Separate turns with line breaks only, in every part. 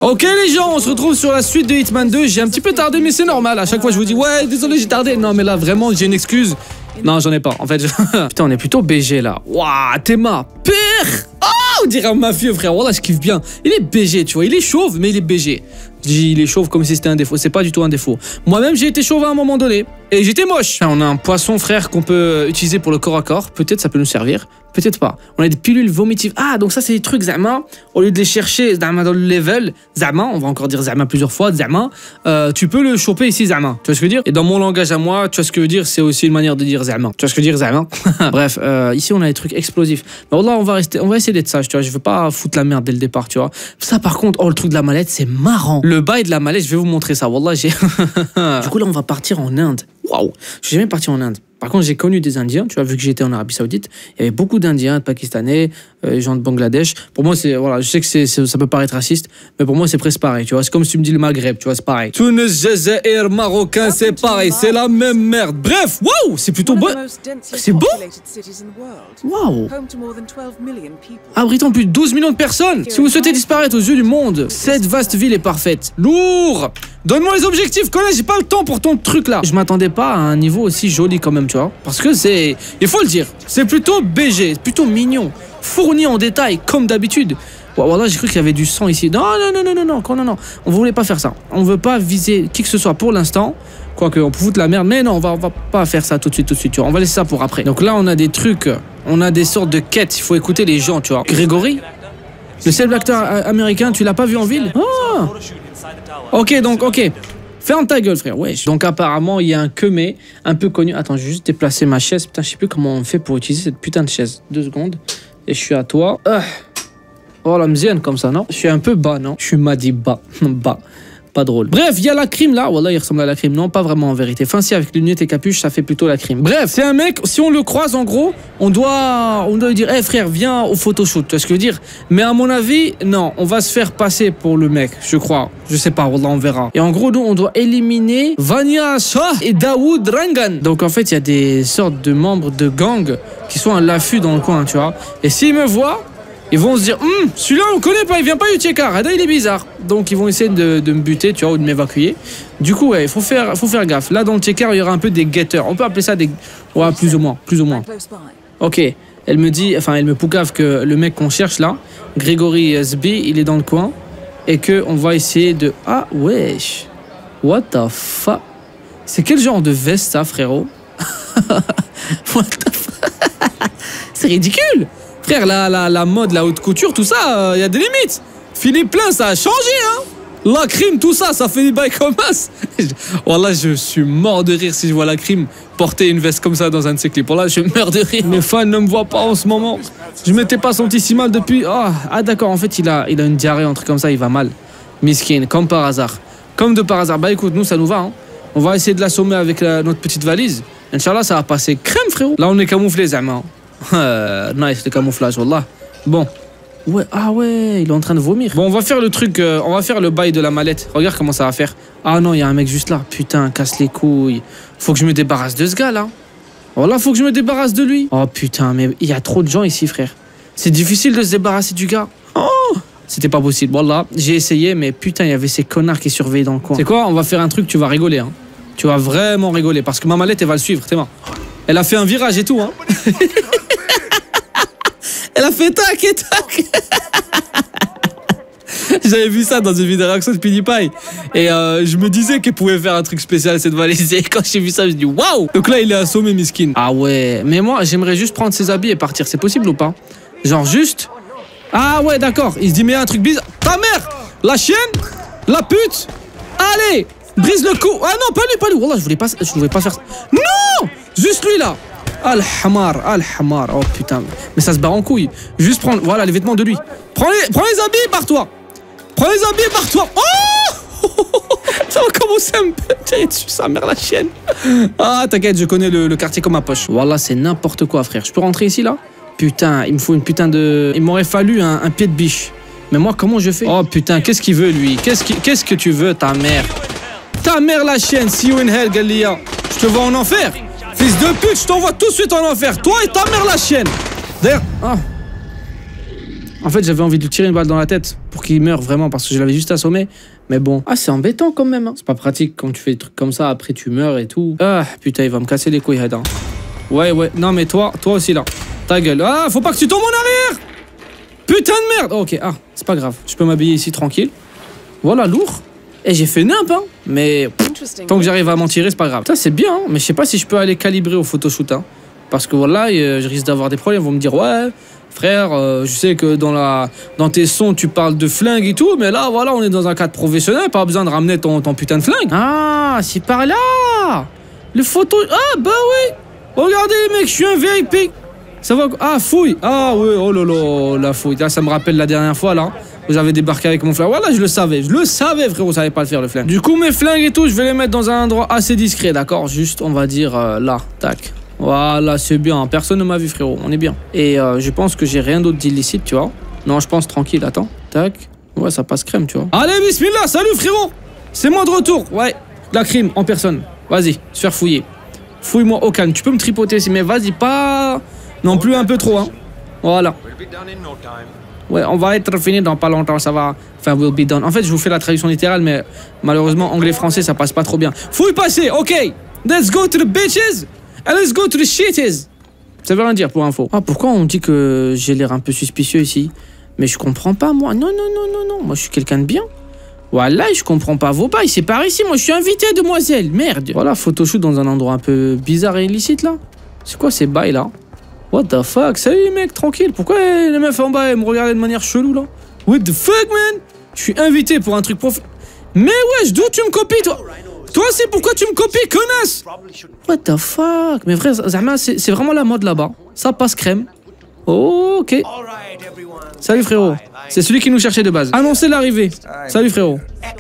Ok les gens, on se retrouve sur la suite de Hitman 2. J'ai un petit peu tardé mais c'est normal. À chaque fois je vous dis ouais désolé j'ai tardé. Non mais là vraiment j'ai une excuse. Non j'en ai pas en fait. Putain on est plutôt BG là. Waouh t'es ma pire. Oh on dirait un mafieux frère. Wallah je kiffe bien. Il est BG tu vois. Il est chauve mais il est BG. Je dis il est chauve comme si c'était un défaut. C'est pas du tout un défaut. Moi-même j'ai été chauve à un moment donné. Et j'étais moche. On a un poisson frère qu'on peut utiliser pour le corps à corps. Peut-être ça peut nous servir. Peut-être pas. On a des pilules vomitives. Ah, donc ça, c'est des trucs, Zama. Au lieu de les chercher Zama dans le level, Zama, on va encore dire Zama plusieurs fois, Zama, tu peux le choper ici, Zama. Tu vois ce que je veux dire? Et dans mon langage à moi, tu vois ce que je veux dire? C'est aussi une manière de dire Zama. Tu vois ce que je veux dire, Zama? Bref, ici, on a des trucs explosifs. Mais là, on va essayer d'être sage, tu vois. Je veux pas foutre la merde dès le départ, tu vois. Ça, par contre, oh, le truc de la mallette, c'est marrant. Le bail de la mallette, je vais vous montrer ça. Wallah, j'ai. Du coup, là, on va partir en Inde. Waouh! Je suis jamais parti en Inde. Par contre, j'ai connu des Indiens, tu vois, vu que j'étais en Arabie Saoudite, il y avait beaucoup d'Indiens, de Pakistanais, gens de Bangladesh. Pour moi, c'est, voilà, je sais que ça peut paraître raciste, mais pour moi, c'est presque pareil, tu vois. C'est comme si tu me dis le Maghreb, tu vois, c'est pareil. Tunis, Jazair, Marocain, c'est pareil, c'est la même merde. Bref, waouh, c'est plutôt beau. C'est beau. Waouh. Abritant plus de 12 millions de personnes. Si vous souhaitez disparaître aux yeux du monde, cette vaste ville est parfaite. Lourd. Donne-moi les objectifs, collègue, j'ai pas le temps pour ton truc là. Je m'attendais pas à un niveau aussi joli quand même, tu vois. Parce que c'est, il faut le dire, c'est plutôt BG, plutôt mignon, fourni en détail comme d'habitude. Voilà, j'ai cru qu'il y avait du sang ici. Non, on voulait pas faire ça. On veut pas viser qui que ce soit pour l'instant. Quoique, on peut foutre la merde, mais non, on va pas faire ça tout de suite, tu vois. On va laisser ça pour après. Donc là, on a des trucs, on a des sortes de quêtes, il faut écouter les gens, tu vois. Grégory, le célèbre acteur américain, tu l'as pas vu en ville? Ah. Ok, donc, ok. Ferme ta gueule, frère, wesh. Donc, apparemment, il y a un Kemé un peu connu. Attends, je vais juste déplacer ma chaise. Putain, je sais plus comment on fait pour utiliser cette putain de chaise. 2 secondes. Et je suis à toi. Oh, la mzienne comme ça, non? Je suis un peu bas, non? Je suis madi bas. Bas. Pas drôle. Bref, il y a la crime là. Wallah, il ressemble à la crime. Non, pas vraiment en vérité. Enfin, si, avec lunettes et capuche, ça fait plutôt la crime. Bref, c'est un mec, si on le croise en gros, on doit lui dire, hé frère, viens au photoshoot. Tu vois ce que je veux dire? Mais à mon avis, non, on va se faire passer pour le mec, je crois. Je sais pas, Wallah, on verra. Et en gros, nous, on doit éliminer Vania Shah et Daoud Rangan. Donc en fait, il y a des sortes de membres de gang qui sont à l'affût dans le coin, tu vois. Et s'ils me voient, ils vont se dire, celui-là on connaît pas, il vient pas du Tchekar, il est bizarre. Donc ils vont essayer de me buter, tu vois, ou de m'évacuer. Du coup, ouais, il faut faire gaffe. Là, dans le Tchekar, il y aura un peu des guetteurs. On peut appeler ça des... Ouais, plus ou moins. Ok, elle me dit, enfin, elle me poucave que le mec qu'on cherche là, Grégory Zbi, il est dans le coin. Et qu'on va essayer de... Ah, wesh. What the fuck? C'est quel genre de veste, ça, frérot? What the fuck? C'est ridicule. Frère, la mode, la haute couture, tout ça, y a des limites. Philippe Plein, ça a changé, hein. La crime, tout ça, ça fait des bails comme ça. Wallah, je suis mort de rire si je vois la crime porter une veste comme ça dans un de ses clips. Wallah, je meurs de rire. Mes fans ne me voient pas en ce moment. Je m'étais pas senti si mal depuis... Ah d'accord, en fait, il a une diarrhée, un truc comme ça, il va mal. Miskin, comme par hasard. Comme de par hasard. Bah écoute, nous, ça nous va, hein. On va essayer de l'assommer avec notre petite valise. Inch'Allah, ça va passer crème, frérot. Là, on est camouflés, Zama. Nice, le camouflage, wallah. Bon. Ouais, ah ouais, il est en train de vomir. Bon, on va faire le truc, on va faire le bail de la mallette. Regarde comment ça va faire. Ah non, il y a un mec juste là. Putain, casse les couilles. Faut que je me débarrasse de ce gars, là. Voilà, faut que je me débarrasse de lui. Oh putain, mais il y a trop de gens ici, frère. C'est difficile de se débarrasser du gars. Oh, c'était pas possible. Voilà, j'ai essayé, mais putain, il y avait ces connards qui surveillaient dans le coin. C'est quoi? On va faire un truc, tu vas rigoler, hein. Tu vas vraiment rigoler, parce que ma mallette, elle va le suivre, t'es marre. Elle a fait un virage et tout, hein. Elle a fait tac et tac. J'avais vu ça dans une vidéo réaction de PewDiePie. Et je me disais qu'elle pouvait faire un truc spécial cette valise. Et quand j'ai vu ça, je me suis dit waouh. Donc là, il est assommé, miskin. Ah ouais. Mais moi, j'aimerais juste prendre ses habits et partir. C'est possible ou pas? Genre juste. Ah ouais, d'accord. Il se dit mais il y a un truc bizarre. Ta mère, la chienne, la pute. Allez, brise le cou. Ah non, pas lui. Wallah, je voulais pas faire ça. Non, juste lui là. Al-Hamar. Oh putain. Mais ça se barre en couille. Juste prendre, voilà, les vêtements de lui. Prends les habits, barre-toi. Oh. Ça va commencer à me tirer dessus, sa mère, la chienne. Ah, t'inquiète, je connais le quartier comme ma poche. Voilà, c'est n'importe quoi, frère. Je peux rentrer ici, là? Putain, il me faut une putain de... Il m'aurait fallu un pied de biche. Mais moi, comment je fais? Oh putain, qu'est-ce qu'il veut, lui? Qu'est-ce que tu veux, ta mère? Ta mère, la chienne. See you in hell, Galia. Je te vois en enfer. Fils de pute, je t'envoie tout de suite en enfer. Toi et ta mère, la chienne. D'ailleurs... En fait, j'avais envie de lui tirer une balle dans la tête pour qu'il meure vraiment parce que je l'avais juste assommé. Mais bon. Ah, c'est embêtant quand même. Hein. C'est pas pratique quand tu fais des trucs comme ça, après tu meurs et tout. Ah, putain, il va me casser les couilles, Hadin. Ouais. Non, mais toi aussi là. Ta gueule. Ah, faut pas que tu tombes en arrière. Putain de merde. Oh, ok, c'est pas grave. Je peux m'habiller ici tranquille. Voilà, lourd. Et j'ai fait nimp, hein. Mais tant que j'arrive à m'en tirer, c'est pas grave. Ça, c'est bien, hein. Mais je sais pas si je peux aller calibrer au photoshoot, hein. Parce que voilà, je risque d'avoir des problèmes. Ils vont me dire, ouais, frère, je sais que dans tes sons, tu parles de flingue et tout. Mais là, voilà, on est dans un cadre professionnel. Pas besoin de ramener ton putain de flingue. Ah, c'est par là. Le photo. Ah, bah oui. Regardez, mec, je suis un VIP. Ça va. Ah, fouille. Ah, ouais, oh là là, la fouille. Là, ça me rappelle la dernière fois, là. Vous avez débarqué avec mon flingue. Voilà, je le savais, frérot, vous savez pas le faire, le flingue. Du coup, mes flingues et tout, je vais les mettre dans un endroit assez discret, d'accord? Juste, on va dire là, tac. Voilà, c'est bien. Personne ne m'a vu, frérot. On est bien. Et je pense que j'ai rien d'autre d'illicite, tu vois. Non, je pense tranquille. Attends. Tac. Ouais, ça passe crème, tu vois. Allez, bismillah. Salut, frérot. C'est moi de retour. Ouais. La crime en personne. Vas-y, se faire fouiller. Fouille-moi au calme. Tu peux me tripoter aussi, mais vas-y, pas non plus un peu trop, hein. Voilà. Ouais, on va être fini dans pas longtemps, ça va. Enfin, will be done. En fait, je vous fais la traduction littérale, mais malheureusement, anglais-français, ça passe pas trop bien. Fouille passer, ok. Let's go to the bitches. And let's go to the shitties. Ça veut rien dire pour info. Ah, pourquoi on dit que j'ai l'air un peu suspicieux ici? Mais je comprends pas, moi. Non. Moi, je suis quelqu'un de bien. Voilà, je comprends pas vos bails. C'est par ici, moi, je suis invité, demoiselle. Merde. Voilà, photoshoot dans un endroit un peu bizarre et illicite, là. C'est quoi ces bails, là? What the fuck? Salut, les mecs, tranquille. Pourquoi les meufs en bas, elles me regardaient de manière chelou, là? What the fuck, man? Je suis invité pour un truc Mais wesh, d'où tu me copies, toi? Toi, c'est pourquoi tu me copies, connasse? What the fuck? Mais vrai, Zahma, c'est vraiment la mode là-bas. Ça passe crème. Oh, ok. Salut, frérot. C'est celui qui nous cherchait de base. Annoncez l'arrivée. Salut, frérot.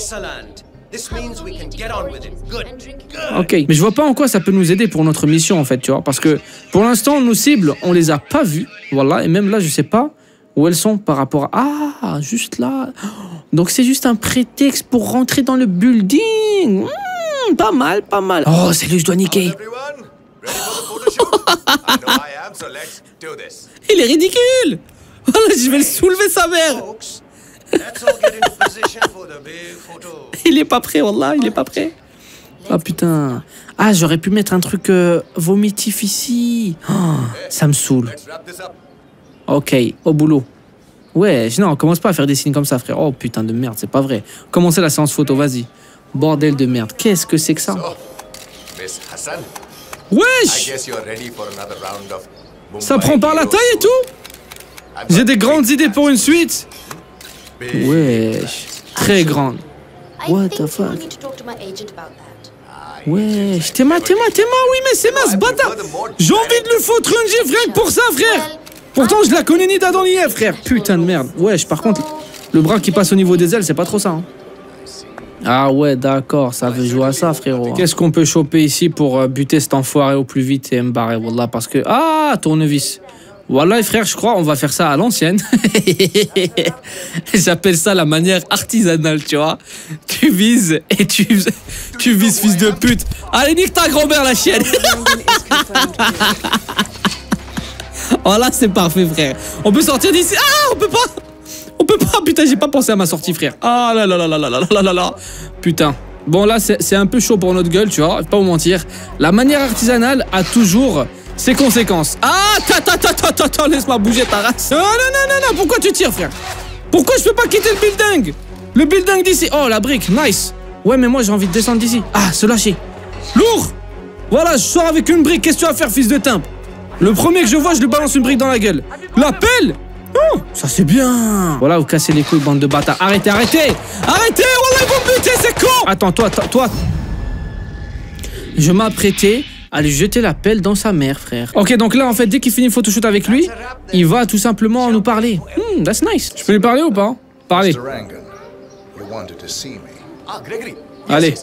Ok, mais je vois pas en quoi ça peut nous aider pour notre mission, en fait, tu vois. Parce que, pour l'instant, nos cibles, on les a pas vues. Voilà, et même là, je sais pas où elles sont par rapport à... Ah, juste là. Donc, c'est juste un prétexte pour rentrer dans le building. Pas mal, pas mal. Oh, c'est lui que je dois niquer. Il est ridicule. Voilà, je vais le soulever, sa mère. Il est pas prêt, wallah, il est pas prêt. Ah putain. Ah, j'aurais pu mettre un truc vomitif ici. Oh, ça me saoule. Ok, au boulot. Ouais, non, commence pas à faire des signes comme ça, frère. Oh putain de merde, c'est pas vrai. Commencez la séance photo, vas-y. Bordel de merde, qu'est-ce que c'est que ça? Wesh! Ça prend par la taille et tout? J'ai des grandes idées pour une suite. Wesh, très grande. What the fuck? Wesh, Théma, oui, mais c'est ma ce bâtard. J'ai envie de lui foutre une gifle rien que pour ça, frère. Pourtant, je la connais ni d'Adam ni Ève, frère. Putain de merde. Wesh, par contre, le bras qui passe au niveau des ailes, c'est pas trop ça, hein. Ah ouais, d'accord, ça veut jouer à ça, frérot. Qu'est-ce qu'on peut choper ici pour buter cet enfoiré au plus vite et me barrer, wallah, parce que... Ah, tournevis. Wallah, frère, je crois on va faire ça à l'ancienne. J'appelle ça la manière artisanale, tu vois. Tu vises et tu vises, fils de pute. Allez, nique ta grand-mère, la chienne. Oh là, c'est parfait, frère. On peut sortir d'ici. Ah, on peut pas. On peut pas, putain, j'ai pas pensé à ma sortie, frère. Ah là là là là là là là là. Putain. Bon, là, c'est un peu chaud pour notre gueule, tu vois, je vais pas vous mentir. La manière artisanale a toujours ses conséquences. Ah, attends, laisse-moi bouger ta race. Non, pourquoi tu tires, frère? Pourquoi je peux pas quitter le building? Le building d'ici. Oh, la brique, nice. Ouais, mais moi, j'ai envie de descendre d'ici. Ah, se lâcher. Lourd. Voilà, je sors avec une brique. Qu'est-ce que tu vas faire, fils de timbre? Le premier que je vois, je lui balance une brique dans la gueule. La pelle. Oh, ça c'est bien. Voilà, vous cassez les couilles, bande de bâtards. Arrêtez. Arrêtez, voilà, ils vont me buter, c'est con. Attends, toi. Je m'apprêtais à lui jeter la pelle dans sa mère, frère. Ok, donc là, en fait, dès qu'il finit le photoshoot avec lui, il va tout simplement nous parler. That's nice. Je peux lui parler ou pas? Parlez. Allez.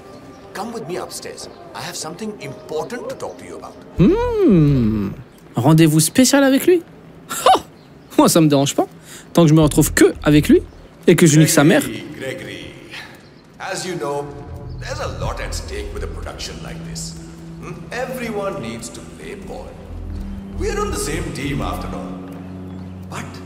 Rendez-vous spécial avec lui? Oh, moi, ça me dérange pas. Tant que je me retrouve que avec lui et que je nique sa mère.
As you know, there's a lot at stake with a production like this. Everyone needs to play ball. We're on the same team after all. But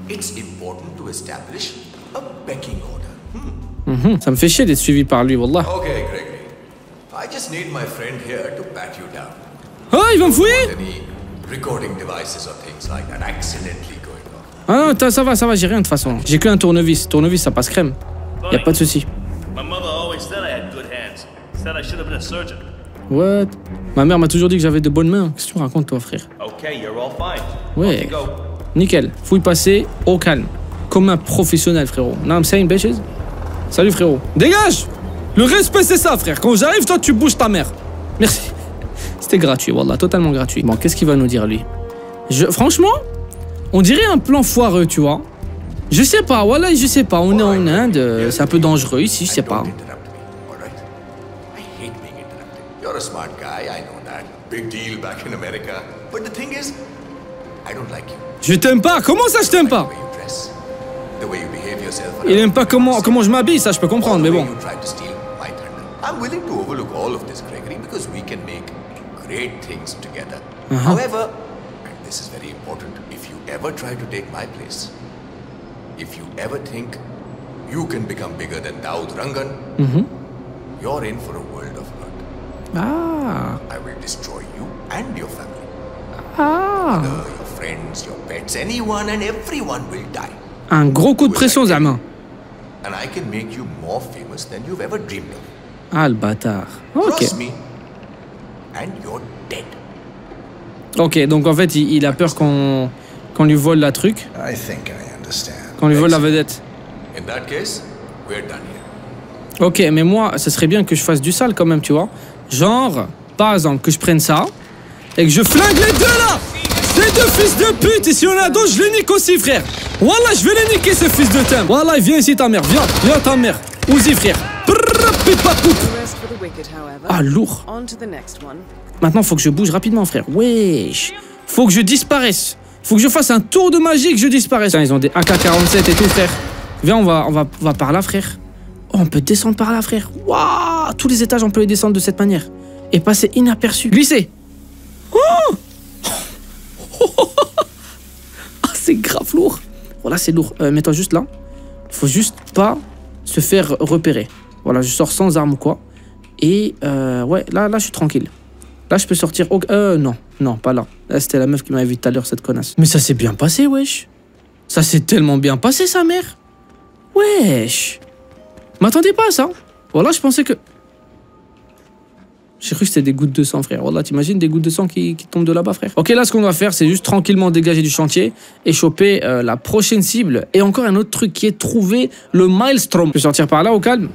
it's important to establish a pecking order.
Ça me fait chier d'être suivi par lui, wallah.
Okay, Gregory. I just need my friend here to pat you down.
Oh, il va me fouiller?
Any recording devices or things like that accidentally going off.
Ah non, ça va, j'ai rien de toute façon. J'ai qu'un tournevis. Tournevis, ça passe crème. Y a pas de souci.
My mother always said I had good hands. Said I should have been a surgeon.
What? Ma mère m'a toujours dit que j'avais de bonnes mains. Qu'est-ce que tu racontes, toi, frère?
Okay, you're all fine.
Ouais.
Off you go.
Nickel. Fouille passée, au calme. Comme un professionnel, frérot. Now I'm saying, bitches. Salut, frérot. Dégage! Le respect, c'est ça, frère. Quand j'arrive, toi, tu bouges ta mère. Merci. C'était gratuit, wallah, totalement gratuit. Bon, qu'est-ce qu'il va nous dire, lui? Franchement, on dirait un plan foireux, tu vois. Je sais pas, wallah, je sais pas. On est en Inde, c'est un peu dangereux ici, je sais pas.
Don't interrupt me, all right? I hate being interrupted. You're a smart guy, I know that. Big deal back in America. But the thing is, I don't like you.
Je t'aime pas. Comment ça, je t'aime
The
pas?
way you dress, the way you behave yourself.
Il aime pas comment je m'habille, ça, je peux comprendre, mais bon.
You try to steal my thunder. I'm willing to overlook all of this, Gregory, because we can make great things together. However, and this is very important, if you ever try to take my place, if you ever think you can become bigger than Daud Rangan, you're in for a world of hurt.
Ah.
I will destroy you and your family.
Ah.
Your friends, your pets, anyone and everyone will die.
Un gros coup de pression, Zama.
And I can make you more famous than you've ever dreamed of.
Ah, le bâtard. Ok.
Trust me. And you're dead.
Ok, donc en fait, il a peur qu'on lui vole la truc,
I think I understand.
qu'on lui vole la vedette.
In that case, we're done here.
Ok, mais moi, ce serait bien que je fasse du sale quand même, tu vois. Genre, par exemple, que je prenne ça et que je flingue les deux là. Ces deux fils de pute, et si on a d'autres, je les nique aussi, frère. Wallah, je vais les niquer, ces fils de thème. Wallah, viens ici, ta mère, viens ta mère. Ouzi, frère. Ah, lourd. Maintenant, faut que je bouge rapidement, frère. Wesh. Faut que je disparaisse. Faut que je fasse un tour de magie et que je disparaisse. Ils ont des AK-47 et tout, frère. Viens, on va par là, frère. Oh, on peut descendre par là, frère. Waouh. Tous les étages, on peut les descendre de cette manière. Et passer inaperçu. Glisser. Oh. Ah, c'est grave lourd. Voilà, c'est lourd. Mets-toi juste là. Faut juste pas se faire repérer. Voilà, je sors sans arme ou quoi. Et ouais, là, je suis tranquille. Là, je peux sortir... non, pas là. Là, c'était la meuf qui m'avait vu tout à l'heure, cette connasse. Mais ça s'est bien passé, wesh. Ça s'est tellement bien passé, sa mère. Wesh. M'attendais pas à ça. Voilà, je pensais que... J'ai cru que c'était des gouttes de sang, frère. Voilà, t'imagines des gouttes de sang qui tombent de là-bas, frère. Ok, là, ce qu'on va faire, c'est juste tranquillement dégager du chantier et choper la prochaine cible. Et encore un autre truc qui est trouver le Maelstrom. Je peux sortir par là, au calme.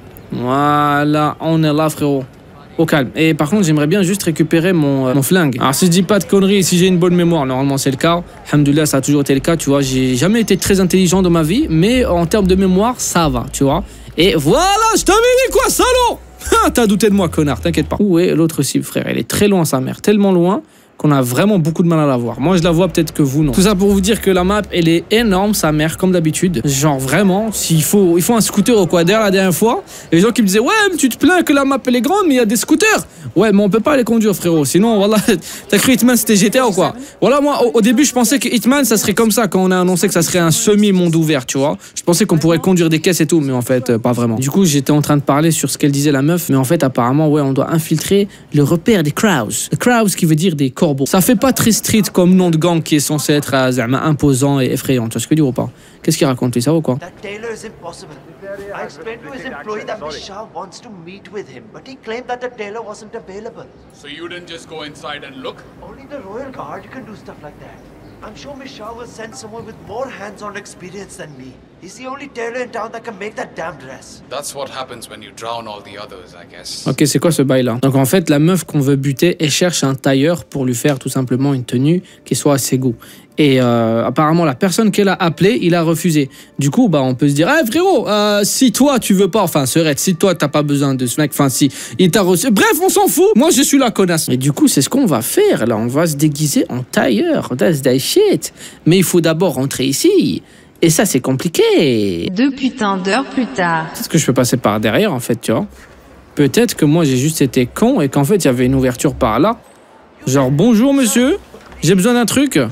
Voilà, on est là, frérot. Au calme. Et par contre, j'aimerais bien juste récupérer mon flingue. Alors, si je dis pas de conneries, si j'ai une bonne mémoire, normalement, c'est le cas. Alhamdoulilah, ça a toujours été le cas, tu vois. J'ai jamais été très intelligent dans ma vie, mais en termes de mémoire, ça va, tu vois. Et voilà, je t'avais dit quoi, salaud! T'as douté de moi, connard, t'inquiète pas. Où est l'autre cible, frère? Elle est très loin, sa mère. Tellement loin qu'on a vraiment beaucoup de mal à la voir. Moi, je la vois, peut-être que vous, non. Tout ça pour vous dire que la map, elle est énorme, sa mère, comme d'habitude. Genre, vraiment, il faut un scooter au quad la dernière fois. Et les gens qui me disaient, ouais, mais tu te plains que la map, elle est grande, mais il y a des scooters. Ouais, mais on peut pas les conduire, frérot. Sinon, voilà, t'as cru Hitman, c'était GTA ou quoi? Voilà, moi, au début, je pensais que Hitman, ça serait comme ça, quand on a annoncé que ça serait un semi-monde ouvert, tu vois. Je pensais qu'on pourrait conduire des caisses et tout, mais en fait, pas vraiment. Du coup, j'étais en train de parler sur ce qu'elle disait, la meuf, mais en fait, apparemment, ouais, on doit infiltrer le repère des crows. Le crows qui veut dire des corbeaux. Ça fait pas très street comme nom de gang qui est censé être imposant et effrayant. Tu vois ce que je veux dire ou pas? Qu'est-ce qu'il raconte, lui, ça va ou quoi?
That tailor is impossible. I explained to his employee that Miss Shah wants to meet with him, but he claimed that the tailor wasn't available.
So you didn't just go inside and look?
Only the royal guard can do stuff like that. I'm sure Miss Shah will send someone with more hands-on experience than me. He's the only tailor in town that can make that damn dress.
That's what happens when you drown all the others, I guess.
Ok, c'est quoi ce bail-là? Donc en fait, la meuf qu'on veut buter, elle cherche un tailleur pour lui faire tout simplement une tenue qui soit à ses goûts. Et apparemment, la personne qu'elle a appelée, il a refusé. Du coup, bah, on peut se dire, hey, frérot, si toi, tu veux pas, enfin, Serette, si toi, t'as pas besoin de ce mec, enfin, si il t'a reçu. Bref, on s'en fout. Moi, je suis la connasse. Et du coup, c'est ce qu'on va faire, là. On va se déguiser en tailleur. That's that shit. Mais il faut d'abord rentrer ici. Et ça, c'est compliqué.
2 putains d'heures plus tard.
Peut-être que je peux passer par derrière, en fait, tu vois. Peut-être que moi, j'ai juste été con et qu'en fait, il y avait une ouverture par là. Genre, bonjour, monsieur. J'ai besoin d'un truc.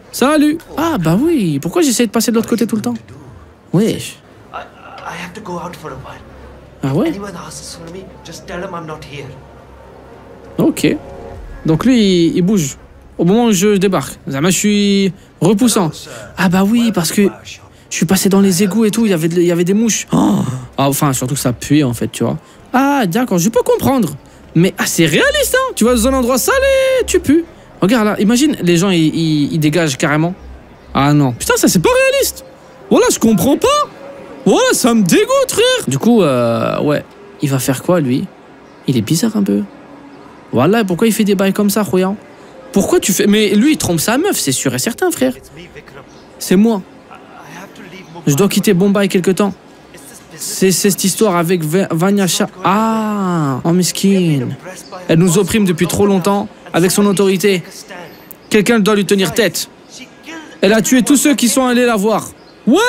Salut. Ah, bah oui. Pourquoi j'essaie de passer de l'autre côté tout le temps? Wesh.
I have to go out for a while.
Ah ouais?
Anyone asks for me, just tell them I'm not here.
Ok. Donc lui, il bouge. Au moment où je débarque. Zama, je suis repoussant. Ah bah oui, parce que je suis passé dans les égouts et tout, il y avait des mouches. Oh. Ah, enfin, surtout que ça puait en fait, tu vois. Ah, d'accord, je peux comprendre. Mais ah, c'est réaliste, hein. Tu vas dans un endroit salé, tu pues. Regarde là, imagine, les gens, ils dégagent carrément. Ah non. Putain, ça c'est pas réaliste. Voilà, je comprends pas. Voilà, ça me dégoûte, frère. Du coup, ouais, il va faire quoi, lui? Il est bizarre un peu. Voilà, pourquoi il fait des bails comme ça, Royan? Pourquoi tu fais... Mais lui, il trompe sa meuf, c'est sûr et certain, frère. C'est moi. Je dois quitter Bombay quelque temps. C'est cette histoire avec Vanyasha. Ah, oh mesquine. Elle nous opprime depuis trop longtemps, avec son autorité. Quelqu'un doit lui tenir tête. Elle a tué tous ceux qui sont allés la voir. What?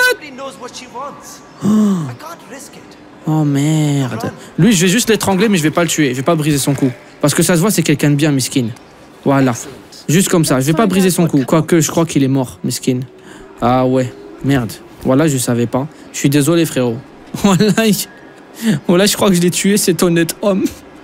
Oh merde. Lui, je vais juste l'étrangler, mais je vais pas le tuer. Je vais pas briser son cou. Parce que ça se voit, c'est quelqu'un de bien, miskin. Voilà. Juste comme ça. Je vais pas briser son cou. Quoique, je crois qu'il est mort, miskin. Ah ouais. Merde. Voilà, je savais pas. Je suis désolé, frérot. Voilà, je crois que je l'ai tué, cet honnête homme.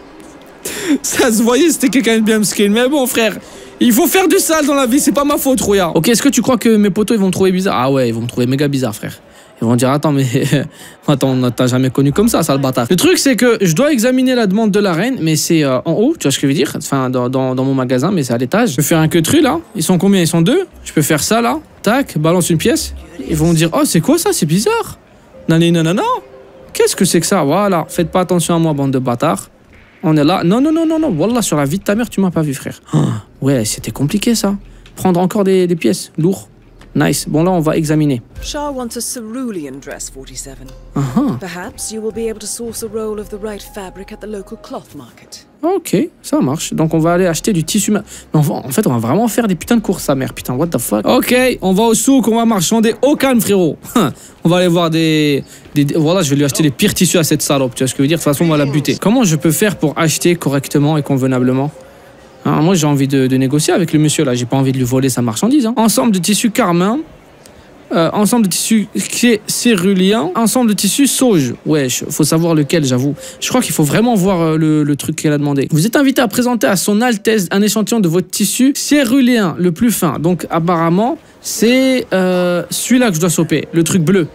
Ça se voyait, c'était quelqu'un de bien, miskin. Mais bon, frère, il faut faire du sale dans la vie, c'est pas ma faute, Rouya. Ok, est-ce que tu crois que mes potos, ils vont me trouver bizarre? Ah ouais, ils vont me trouver méga bizarre, frère. Ils vont dire, attends, mais... attends, t'as jamais connu comme ça, sale bâtard. Le truc, c'est que je dois examiner la demande de la reine, mais c'est en haut, tu vois ce que je veux dire? Enfin, dans mon magasin, mais c'est à l'étage. Je peux faire un queutru, là. Ils sont combien? Ils sont 2. Je peux faire ça, là. Tac, balance une pièce. Ils vont dire, oh, c'est quoi ça? C'est bizarre. Nanana. Qu'est-ce que c'est que ça? Voilà. Faites pas attention à moi, bande de bâtards. On est là. Non. Wallah, sur la vie de ta mère, tu m'as pas vu, frère. Oh, ouais, c'était compliqué, ça. Prendre encore des pièces. Lourd. Nice. Bon, là, on va examiner.
Shah wants a cerulean dress, 47. Perhaps you will be able to source a roll of the right fabric at the local cloth market.
Ok, ça marche. Donc, on va aller acheter du tissu... En fait, on va vraiment faire des putains de courses, sa mère. Putain, what the fuck. Ok, on va au souk, on va marchander au calme, frérot. On va aller voir des... Voilà, je vais lui acheter les pires tissus à cette salope. Tu vois ce que je veux dire? De toute façon, on va la buter. Comment je peux faire pour acheter correctement et convenablement? Alors moi, j'ai envie de négocier avec le monsieur, là. J'ai pas envie de lui voler sa marchandise. Hein. Ensemble de tissus carmin. Ensemble de tissus cérulien. Ensemble de tissus sauge. Wesh, faut savoir lequel, j'avoue. Je crois qu'il faut vraiment voir le truc qu'elle a demandé. Vous êtes invité à présenter à son Altesse un échantillon de votre tissu cérulien, le plus fin. Donc, apparemment, c'est celui-là que je dois choper. Le truc bleu.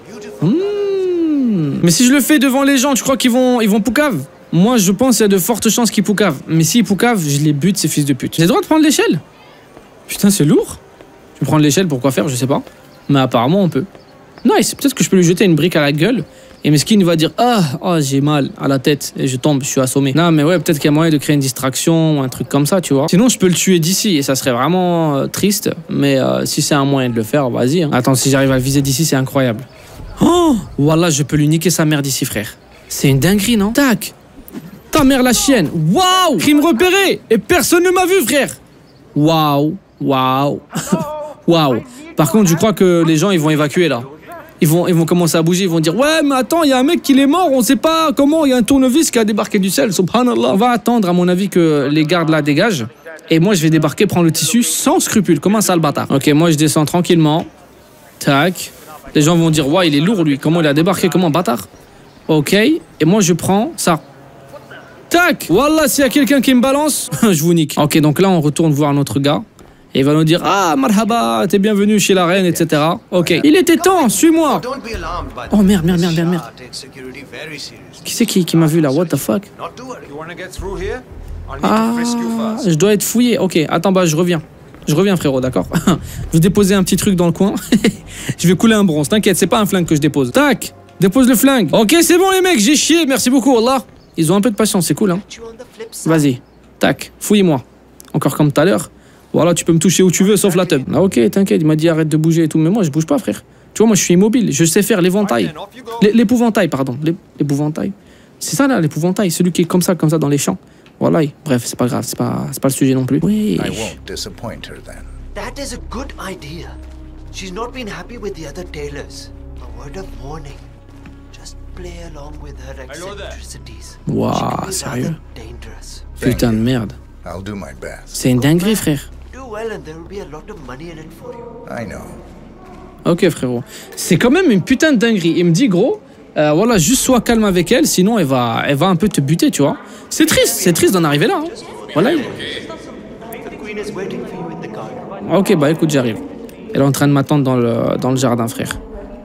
Mais si je le fais devant les gens, tu crois qu'ils vont poucave? Moi, je pense qu'il y a de fortes chances qu'ils poucavent. Mais s'ils poucavent, je les bute, ces fils de pute. J'ai le droit de prendre l'échelle? Putain, c'est lourd. Je vais prendre l'échelle pour quoi faire, je sais pas. Mais apparemment, on peut. Nice. Peut-être que je peux lui jeter une brique à la gueule. Et Meskin va dire, j'ai mal à la tête. Et je tombe, je suis assommé. Non, mais ouais, peut-être qu'il y a moyen de créer une distraction ou un truc comme ça, tu vois. Sinon, je peux le tuer d'ici. Et ça serait vraiment triste. Mais si c'est un moyen de le faire, vas-y. Hein. Attends, si j'arrive à le viser d'ici, c'est incroyable. Oh, voilà, je peux lui niquer sa mère d'ici, frère. C'est une dinguerie, non? Tac. Ta mère la chienne. Waouh. Crime repéré. Et personne ne m'a vu, frère. Waouh. Par contre, je crois que les gens, ils vont évacuer, là. Ils vont commencer à bouger. Ils vont dire, ouais, mais attends, il y a un mec qui est mort. On sait pas comment. Il y a un tournevis qui a débarqué du sel. Subhanallah. On va attendre, à mon avis, que les gardes, là, dégagent. Et moi, je vais débarquer, prendre le tissu sans scrupule. Comme un sale bâtard. Ok, moi, je descends tranquillement. Tac. Les gens vont dire, ouais, il est lourd, lui. Comment il a débarqué? Comment, bâtard? Ok. Et moi, je prends ça. Tac. Wallah, s'il y a quelqu'un qui me balance, je vous nique. Ok, donc là, on retourne voir notre gars. Et il va nous dire, ah, marhaba, t'es bienvenu chez la reine, etc. Ok. Il était temps, suis-moi. Oh, merde. Qui c'est qui m'a vu, là? What the fuck? Ah, je dois être fouillé. Ok, attends, bah, je reviens. Je reviens, frérot, d'accord? Je vais déposer un petit truc dans le coin. Je vais couler un bronze. T'inquiète, c'est pas un flingue que je dépose. Tac. Dépose le flingue. Ok, c'est bon, les mecs, j'ai chié. Merci beaucoup, Allah. Ils ont un peu de patience, c'est cool, hein. Vas-y. Tac. Fouille-moi. Encore comme tout à l'heure. Voilà, tu peux me toucher où tu veux, sauf la teub. Ah, ok, t'inquiète, il m'a dit arrête de bouger et tout. Mais moi, je bouge pas, frère. Tu vois, moi, je suis immobile. Je sais faire l'éventail. L'épouvantail, pardon. L'épouvantail. C'est ça, là, l'épouvantail. Celui qui est comme ça dans les champs. Voilà. Bref, c'est pas grave. C'est pas le sujet non plus. Oui.
I won't disappoint her then.
That is a good idea. She's not been happy with the other tailors. A word of warning. Just play along with her eccentricities.
Waouh, sérieux? Putain de merde.
I'll do my best.
C'est une dinguerie, frère.
Do well and there will be a lot of money in it for you.
I know.
Ok, frérot. C'est quand même une putain de dinguerie. Il me dit, gros, voilà, juste sois calme avec elle, sinon elle va un peu te buter, tu vois. C'est triste d'en arriver là. Hein. Voilà.
The queen is waiting for you in the garden.
Ok, bah écoute, j'arrive. Elle est en train de m'attendre dans le jardin, frère.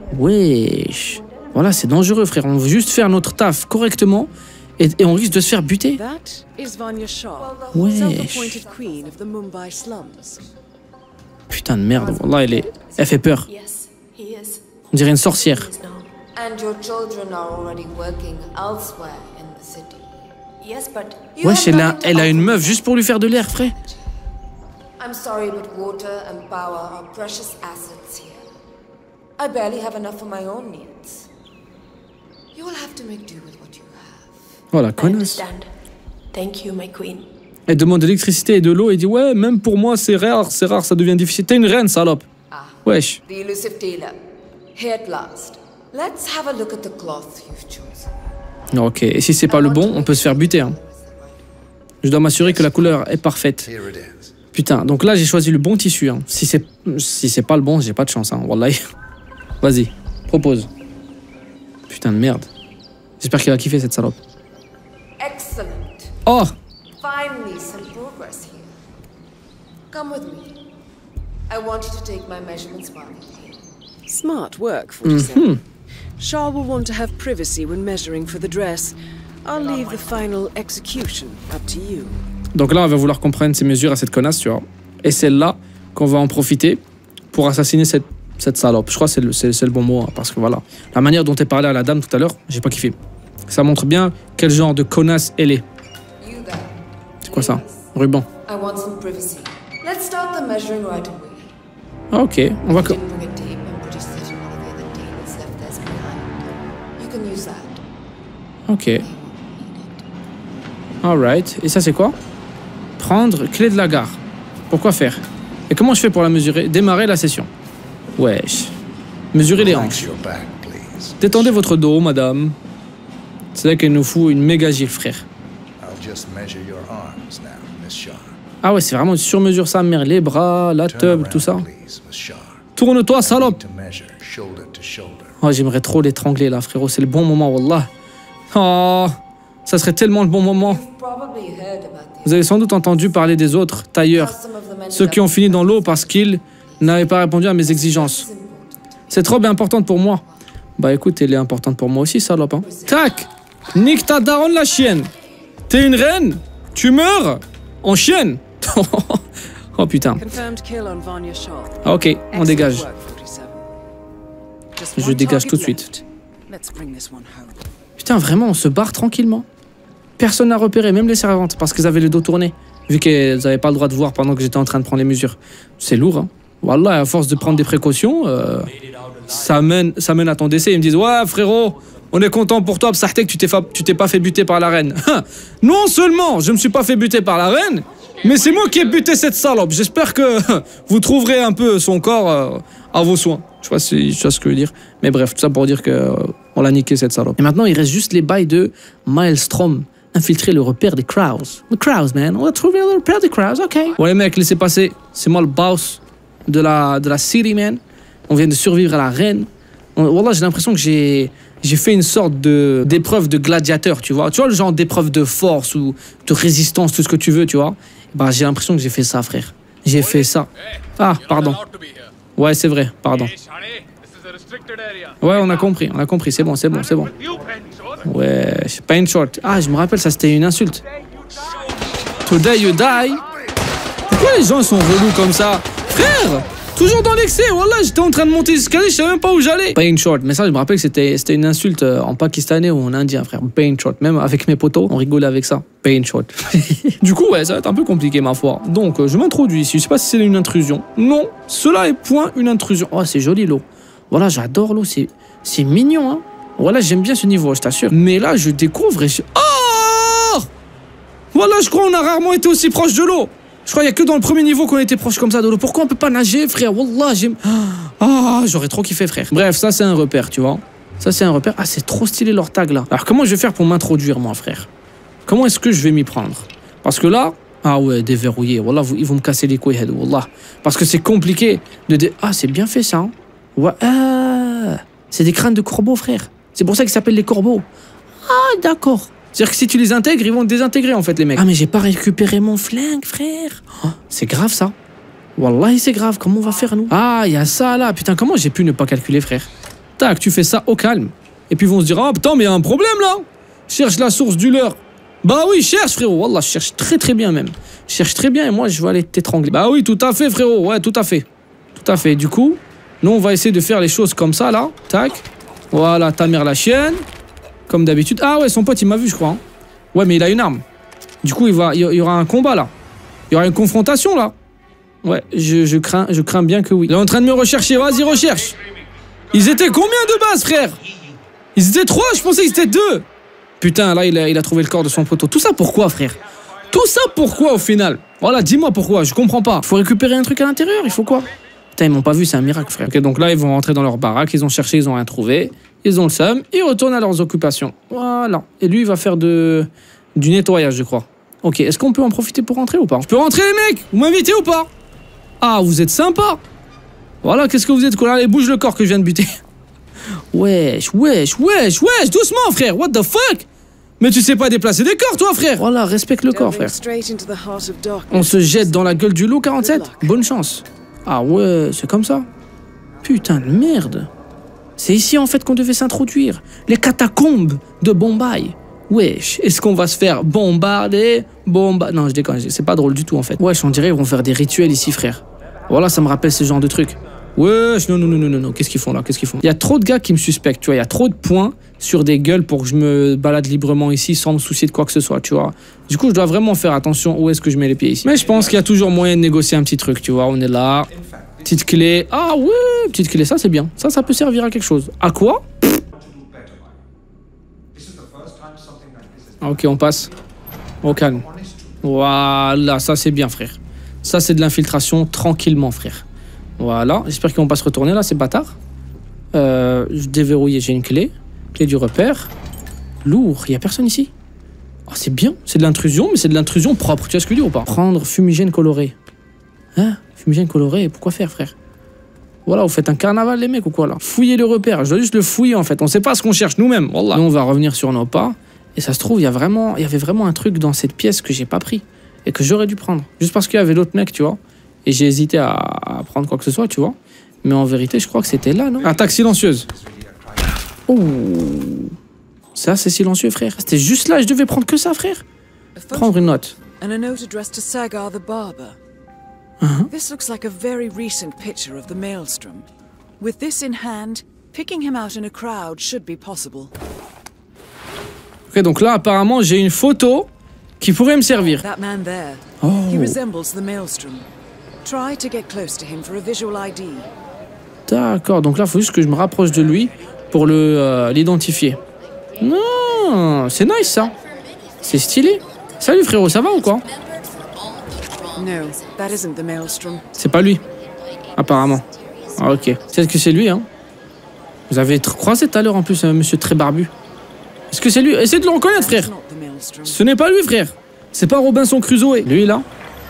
Wesh. Voilà, c'est dangereux, frère. On veut juste faire notre taf correctement et on risque de se faire buter.
That is Vanya Shah,
Wesh.
self-appointed queen of the Mumbai slums.
Putain de merde, wallah, elle fait peur.
Yes, he is.
On dirait une sorcière.
And your children are already working elsewhere in the city. Yes, but you
Wesh,
have nothing to
elle a une
offer
meuf
me.
juste pour lui faire de l'air, frère.
I'm sorry, but water and power are precious assets here. I barely have enough for my own needs. You will have to make do with what you have.
Voilà,
I
connasse.
understand. Thank you, my queen.
Elle demande de l'électricité et de l'eau et dit ouais, même pour moi c'est rare, ça devient difficile. T'es une reine, salope.
Ah,
Wesh.
the elusive tailor. Here at last. Let's have a look at the cloth you've chosen.
Ok, et si c'est pas le bon, on peut se faire buter. Hein. Je dois m'assurer que la couleur est parfaite.
Here it is.
Putain, donc là j'ai choisi le bon tissu. Hein. Si c'est pas le bon, j'ai pas de chance. Hein. Wallahi. Vas-y, propose. Putain de merde. J'espère qu'il va kiffer cette salope.
Excellent.
Oh!
Finally, some progress here. Come with me. I want you to take my measurements while you're here.
Smart work, 47. Shah will want to have privacy when measuring for the dress. I'll leave the final execution up to you.
Donc là, on va vouloir qu'on prenne ses mesures à cette connasse, tu vois. Et c'est là qu'on va en profiter pour assassiner cette salope. Je crois que c'est le bon mot, hein, parce que voilà. La manière dont elle parlait à la dame tout à l'heure, j'ai pas kiffé. Ça montre bien quel genre de connasse elle est.
You there.
C'est quoi ça? Ruban.
I want some privacy. Let's start the measuring right away.
Ah, ok, on va...
You didn't bring a tape. I'm pretty certain one of the other tailors left theirs behind. You can use that.
Ok. Alright. Et ça, c'est quoi? Prendre clé de la gare. Pourquoi faire? Et comment je fais pour la mesurer? Démarrer la session. Wesh. Mesurer les hanches.
Relax your back, please.
Détendez votre dos, madame. C'est là qu'elle nous fout une méga gifle, frère.
I'll just measure your arms now, Miss Shah.
Ah ouais, c'est vraiment une sur-mesure, ça, mère. Les bras, la
Turn
tub,
around,
tout ça.
please, Miss Shah.
Tourne-toi,
I
salope.
need to measure shoulder to shoulder.
Oh, j'aimerais trop l'étrangler, là, frérot. C'est le bon moment, wallah. Oh, ça serait tellement le bon moment.
You've probably heard about the
Vous avez sans doute entendu parler des autres, tailleurs.
some of the men
Ceux qui ont fini dans l'eau parce qu'ils n'avaient pas répondu à mes exigences. Cette robe est importante pour moi. Bah écoute, elle est importante pour moi aussi, salope. Hein. Tac! Nique ta daronne, la chienne! T'es une reine? Tu meurs? En chienne? Oh putain.
Confirmed kill on Vanya Shah.
Ah, ok, on
Excellent
dégage.
work, 47. Just
Je
one
dégage
target
tout de suite.
left. Let's bring this one home.
Putain, vraiment, on se barre tranquillement. Personne n'a repéré, même les servantes, parce qu'elles avaient le dos tourné, vu qu'elles n'avaient pas le droit de voir pendant que j'étais en train de prendre les mesures. C'est lourd, hein. Wallah, à force de prendre des précautions, ça mène à ton décès. Ils me disent, ouais, frérot, on est content pour toi, Psahtek, tu t'es pas fait buter par la reine. Non seulement je me suis pas fait buter par la reine, mais c'est moi qui ai buté cette salope. J'espère que vous trouverez un peu son corps à vos soins. Je sais pas si tu vois ce que je veux dire. Mais bref, tout ça pour dire que on l'a niqué cette salope. Et maintenant, il reste juste les bails de Maelstrom. Infiltrer le repère des Crows. The Crows, man. On a trouvé le repère des Crows, ok. Bon, les mecs, laissez passer. C'est moi le boss de la city, man. On vient de survivre à la reine. Wallah, j'ai l'impression que j'ai fait une sorte d'épreuve de gladiateur, tu vois. Tu vois, le genre d'épreuve de force ou de résistance, tout ce que tu veux, tu vois. Bah, j'ai l'impression que j'ai fait ça, frère. J'ai fait ça. Ah, pardon. Ouais, c'est vrai, pardon. Ouais, on a compris, c'est bon. Ouais, paint short. Ah, je me rappelle, ça c'était une insulte. Today you die. Pourquoi les gens ils sont relous comme ça? Frère, toujours dans l'excès, wallah, j'étais en train de monter l'escalier, je savais même pas où j'allais. Paint short, mais ça je me rappelle que c'était une insulte en pakistanais ou en indien, frère. Paint short, même avec mes potos, on rigolait avec ça. Paint short. Du coup, ouais, ça va être un peu compliqué ma foi. Donc, je m'introduis ici, je sais pas si c'est une intrusion. Non, cela est point une intrusion. Oh, c'est joli l'eau. Voilà, j'adore l'eau, c'est mignon, hein. Voilà, j'aime bien ce niveau, je t'assure. Mais là, je découvre et je... Oh! Voilà, je crois qu'on a rarement été aussi proche de l'eau. Je crois qu'il n'y a que dans le premier niveau qu'on était proche comme ça de l'eau. Pourquoi on peut pas nager, frère? Wallah, j'aime... Ah, j'aurais trop kiffé, frère. Bref, ça, c'est un repère, tu vois. Ça, c'est un repère. Ah, c'est trop stylé leur tag, là. Alors, comment je vais faire pour m'introduire, moi, frère? Comment est-ce que je vais m'y prendre? Parce que là, Ah ouais, déverrouiller. Wallah, ils vont me casser les couilles, wallah. Parce que c'est compliqué de... Ah, c'est bien fait ça. Hein. Ouais. Ah, c'est des crânes de corbeaux, frère. C'est pour ça qu'ils s'appellent les corbeaux. Ah, d'accord. C'est-à-dire que si tu les intègres, ils vont te désintégrer, en fait, les mecs. Ah, mais j'ai pas récupéré mon flingue, frère. Oh, c'est grave, ça. Wallahi, c'est grave. Comment on va faire, nous? Ah, il y a ça, là. Putain, comment j'ai pu ne pas calculer, frère? Tac, tu fais ça au calme. Et puis, ils vont se dire, ah, putain, mais il y a un problème, là. Cherche la source du leurre. Bah oui, cherche, frérot. Wallah, je cherche très, très bien, même. Je cherche très bien, et moi, je vais aller t'étrangler. Bah oui, tout à fait, frérot. Ouais, tout à fait. Tout à fait. Du coup, nous, on va essayer de faire les choses comme ça, là. Tac. Voilà, ta mère la chienne. Comme d'habitude. Ah ouais, son pote, il m'a vu, je crois. Hein. Ouais, mais il a une arme. Du coup, il y aura un combat, là. Il y aura une confrontation, là. Ouais, je crains bien que oui. Il est en train de me rechercher. Vas-y, recherche. Ils étaient combien de base, frère? Ils étaient 3, je pensais qu'ils étaient 2. Putain, là, il a trouvé le corps de son poteau. Tout ça pourquoi, frère? Tout ça pourquoi, au final? Voilà, dis-moi pourquoi, je comprends pas. Faut récupérer un truc à l'intérieur, il faut quoi? Putain, ils m'ont pas vu, c'est un miracle, frère. Ok, donc là, ils vont rentrer dans leur baraque, ils ont cherché, ils ont rien trouvé. Ils ont le seum, ils retournent à leurs occupations. Voilà. Et lui, il va faire du nettoyage, je crois. Ok, est-ce qu'on peut en profiter pour rentrer ou pas? Je peux rentrer, les mecs? Vous m'invitez ou pas? Ah, vous êtes sympa. Voilà, qu'est-ce que vous êtes? Allez, bouge le corps que je viens de buter. Wesh, doucement, frère. What the fuck? Mais tu sais pas déplacer des corps, toi, frère. Voilà, respecte le corps, frère. On se jette dans la gueule du loup, 47? Bonne chance. Ah ouais, c'est comme ça. Putain de merde. C'est ici, en fait, qu'on devait s'introduire. Les catacombes de Bombay. Wesh, est-ce qu'on va se faire bombarder? Non, je déconne, c'est pas drôle du tout, en fait. Wesh, on dirait qu'ils vont faire des rituels ici, frère. Voilà, ça me rappelle ce genre de truc. Wesh, non. Qu'est-ce qu'ils font, là? Qu'est-ce qu'ils font? Il y a trop de gars qui me suspectent, tu vois. Il y a trop de points sur des gueules pour que je me balade librement ici sans me soucier de quoi que ce soit, tu vois. Du coup, je dois vraiment faire attention où est-ce que je mets les pieds ici. Mais je pense qu'il y a toujours moyen de négocier un petit truc, tu vois. On est là. Petite clé. Ah ouais, petite clé, ça c'est bien. Ça peut servir à quelque chose. À quoi? Ok, on passe. Au calme. Voilà, ça c'est bien, frère. Ça c'est de l'infiltration tranquillement, frère. Voilà, j'espère qu'ils vont pas se retourner là, ces bâtards. Je déverrouille, j'ai une clé. Clé du repère. Lourd, il y a personne ici. Oh, c'est bien, c'est de l'intrusion, mais c'est de l'intrusion propre, tu vois ce que je veux dire ou pas? Prendre fumigène coloré. Hein? Fumigène coloré, pourquoi faire, frère? Voilà, vous faites un carnaval, les mecs, ou quoi, là? Fouillez le repère, je dois juste le fouiller, en fait. On sait pas ce qu'on cherche nous-mêmes, voilà. Nous, on va revenir sur nos pas. Et ça se trouve, il y avait vraiment un truc dans cette pièce que j'ai pas pris. Et que j'aurais dû prendre. Juste parce qu'il y avait l'autre mec, tu vois. Et j'ai hésité à prendre quoi que ce soit, tu vois. Mais en vérité, je crois que c'était là, non? Attaque silencieuse. Oh. Ça, c'est silencieux, frère. C'était juste là, je devais prendre que ça, frère. Prendre une note.
And a note addressed to Sagar the barber. This looks like a very recent picture of the Maelstrom. With this in hand, picking him out in a crowd should be possible.
Ok, donc là, apparemment, j'ai une photo qui pourrait me servir.
That man there.
Oh.
He resembles the Maelstrom. Try to get close to him for a visual ID.
D'accord, donc là, il faut juste que je me rapproche de lui pour l'identifier. Non, c'est nice, ça. C'est stylé. Salut, frérot, ça va ou quoi?
No, that isn't the Maelstrom.
C'est pas lui, apparemment. Ah, ok. Peut-être que c'est lui, hein. Vous avez croisé tout à l'heure, en plus, un monsieur très barbu. Est-ce que c'est lui? Essayez de le reconnaître, frère. Ce n'est pas lui, frère. C'est pas Robinson Crusoe. Lui, là.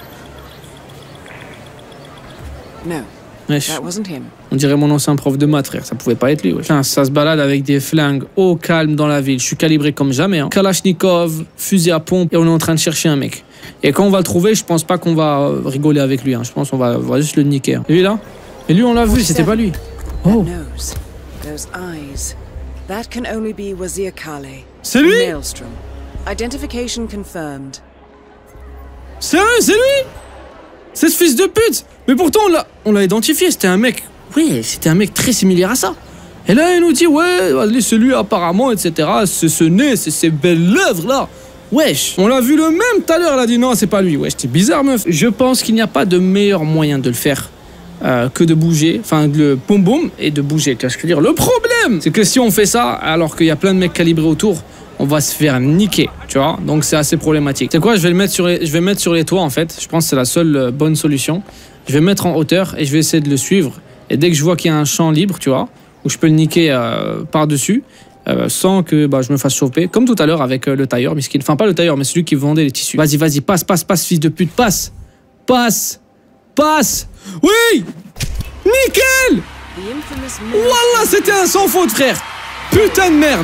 No,
Wesh.
that wasn't him.
On dirait mon ancien prof de maths, frère. Ça pouvait pas être lui, wesh. Putain, ça se balade avec des flingues au calme dans la ville. Je suis calibré comme jamais, hein. Kalachnikov, fusil à pompe, et on est en train de chercher un mec. Et quand on va le trouver, je pense pas qu'on va rigoler avec lui, hein. Je pense qu'on va juste le niquer, hein. Lui, là. Et lui, on l'a vu, c'était pas lui. Oh.
Those eyes. That can only be Wazir Kale.
C'est lui?
Maelstrom. Identification confirmed.
Sérieux, c'est lui? C'est ce fils de pute. Mais pourtant, on l'a identifié, c'était un mec... Oui, c'était un mec très similaire à ça. Et là, il nous dit, ouais, allez, c'est lui apparemment, etc. C'est ce nez, c'est ces belles lèvres, là. Wesh, on l'a vu le même tout à l'heure, elle a dit, non, c'est pas lui. Wesh, t'es bizarre, meuf. Je pense qu'il n'y a pas de meilleur moyen de le faire que de bouger, enfin, le boum-boum et de bouger. Tu vois ce que je veux dire? Le problème, c'est que si on fait ça, alors qu'il y a plein de mecs calibrés autour, on va se faire niquer, tu vois. Donc c'est assez problématique. C'est quoi? Je vais mettre sur les toits, en fait. Je pense que c'est la seule bonne solution. Je vais mettre en hauteur et je vais essayer de le suivre. Et dès que je vois qu'il y a un champ libre, tu vois, où je peux le niquer par-dessus, sans que je me fasse choper, comme tout à l'heure avec le tailleur, miskin. Enfin, pas le tailleur, mais celui qui vendait les tissus. Vas-y, vas-y, passe, fils de pute, passe. Passe. Oui. Nickel. Wallah, c'était un sans faute, frère. Putain de merde.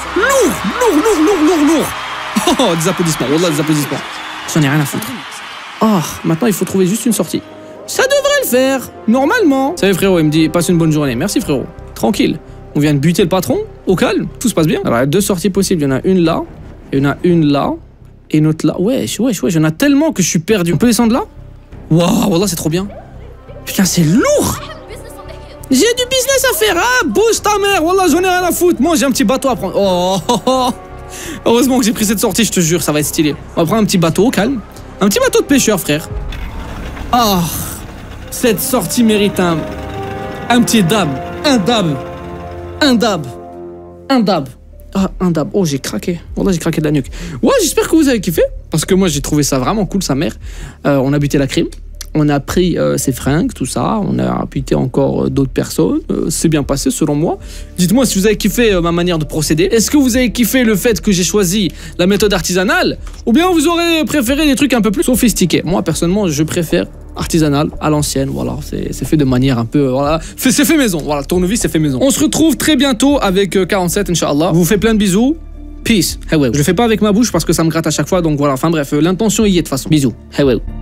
Lourd. Oh, des applaudissements, wallah, des applaudissements. J'en ai rien à foutre. Oh, maintenant, il faut trouver juste une sortie. Ça devrait le faire, normalement. Salut frérot, il me dit, passe une bonne journée. Merci frérot, tranquille. On vient de buter le patron, au calme, tout se passe bien. Alors, il y a 2 sorties possibles, il y en a une là, et il y en a une là, et une autre là. Wesh, il y en a tellement que je suis perdu. On peut descendre là? Waouh, wallah, c'est trop bien. Putain, c'est lourd. J'ai du business à faire, ah, bouge ta mère, wallah, j'en ai rien à foutre. Moi, j'ai un petit bateau à prendre. Oh. Heureusement que j'ai pris cette sortie, je te jure, ça va être stylé. On va prendre un petit bateau, au calme. Un petit bateau de pêcheur, frère. Ah, cette sortie mérite un petit dab. Un dab. Ah, un dab. Oh, j'ai craqué. Voilà, j'ai craqué de la nuque. Ouais, j'espère que vous avez kiffé. Parce que moi, j'ai trouvé ça vraiment cool, sa mère. On a buté la crime. On a pris ses fringues, tout ça. On a buté encore d'autres personnes. C'est bien passé, selon moi. Dites-moi si vous avez kiffé ma manière de procéder. Est-ce que vous avez kiffé le fait que j'ai choisi la méthode artisanale? Ou bien vous aurez préféré des trucs un peu plus sophistiqués? Moi, personnellement, je préfère artisanal à l'ancienne, voilà, c'est fait de manière un peu, voilà, c'est fait maison, voilà, le tournevis c'est fait maison. On se retrouve très bientôt avec 47, Inch'Allah. Je vous fais plein de bisous, peace, hey well. Je le fais pas avec ma bouche parce que ça me gratte à chaque fois, donc voilà, enfin bref, l'intention y est de toute façon. Bisous, hey well.